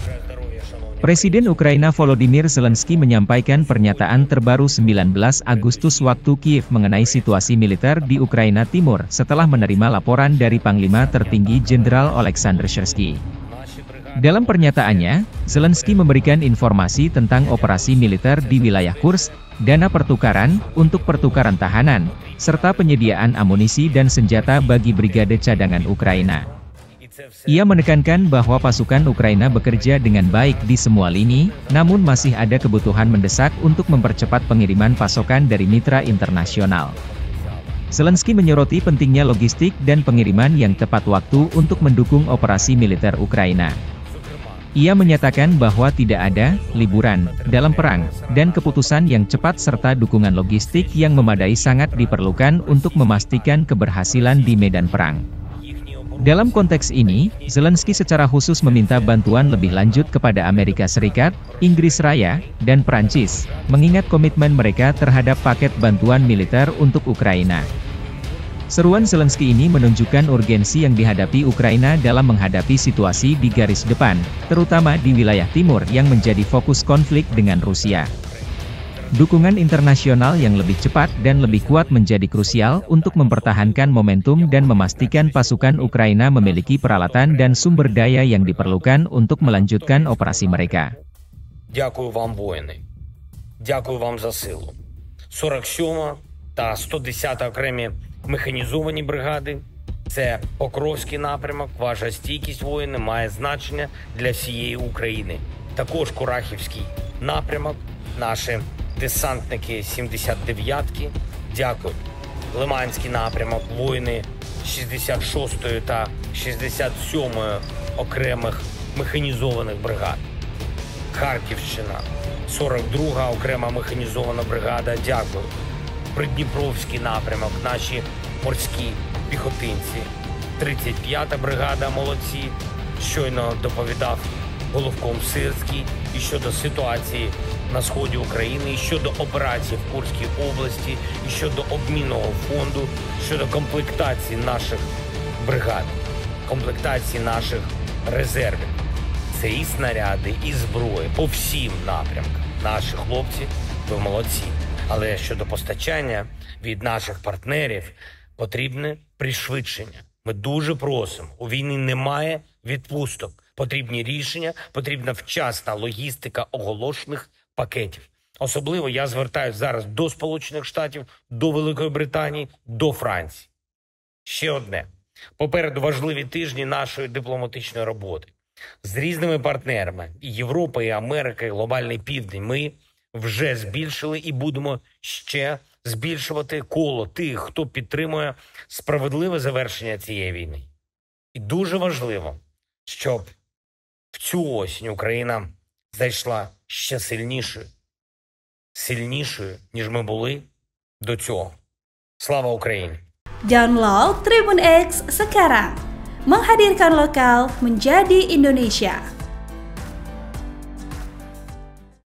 Presiden Ukraina Volodymyr Zelensky menyampaikan pernyataan terbaru 19 Agustus waktu Kiev mengenai situasi militer di Ukraina Timur setelah menerima laporan dari Panglima Tertinggi Jenderal Oleksandr Syrsky. Dalam pernyataannya, Zelensky memberikan informasi tentang operasi militer di wilayah Kursk, dana pertukaran untuk pertukaran tahanan, serta penyediaan amunisi dan senjata bagi brigade cadangan Ukraina. Ia menekankan bahwa pasukan Ukraina bekerja dengan baik di semua lini, namun masih ada kebutuhan mendesak untuk mempercepat pengiriman pasokan dari mitra internasional. Zelensky menyoroti pentingnya logistik dan pengiriman yang tepat waktu untuk mendukung operasi militer Ukraina. Ia menyatakan bahwa tidak ada liburan dalam perang, dan keputusan yang cepat serta dukungan logistik yang memadai sangat diperlukan untuk memastikan keberhasilan di medan perang. Dalam konteks ini, Zelensky secara khusus meminta bantuan lebih lanjut kepada Amerika Serikat, Inggris Raya, dan Prancis, mengingat komitmen mereka terhadap paket bantuan militer untuk Ukraina. Seruan Zelensky ini menunjukkan urgensi yang dihadapi Ukraina dalam menghadapi situasi di garis depan, terutama di wilayah timur yang menjadi fokus konflik dengan Rusia. Dukungan internasional yang lebih cepat dan lebih kuat menjadi krusial untuk mempertahankan momentum dan memastikan pasukan Ukraina memiliki peralatan dan sumber daya yang diperlukan untuk melanjutkan operasi mereka. Дякую вам, воїни. Дякую вам за силу. 47 та 110 окремі механізовані бригади. Це Покровський напрямок. Ваша стійкість, воїни, має значення для всієї України. Також Курахівський напрямок, наші десантники 79-ки, дякую. Лиманський напрямок, воїни 66-ї та 67-ї окремих механізованих бригад. Харківщина, 42-га окрема механізована бригада, дякую. Придніпровський напрямок, наші морські піхотинці. 35-та бригада, молодці. Щойно доповідав головком Сирський і щодо ситуації на сході України, і щодо операцій в Курській області, і щодо обмінного фонду, щодо комплектації наших бригад, комплектації наших резервів. Це і снаряди, і зброї по всім напрямкам. Наші хлопці, ви молодці. Але щодо постачання від наших партнерів потрібне пришвидшення. Ми дуже просимо, у війні немає відпусток. Потрібні рішення, потрібна вчасна логістика оголошених пакетів. Особливо я звертаюся зараз до Сполучених Штатів, до Великої Британії, до Франції. Ще одне. Попереду важливі тижні нашої дипломатичної роботи. З різними партнерами – і Європа, і Америка, і Глобальний Південь – ми вже збільшили і будемо ще збільшувати коло тих, хто підтримує справедливе завершення цієї війни. І дуже важливо, щоб в цю осінь Україна зайшла ще сильнішою, ніж ми були до цього. Слава Україні! Download Tribun X sekarang, menghadirkan lokal menjadi Indonesia.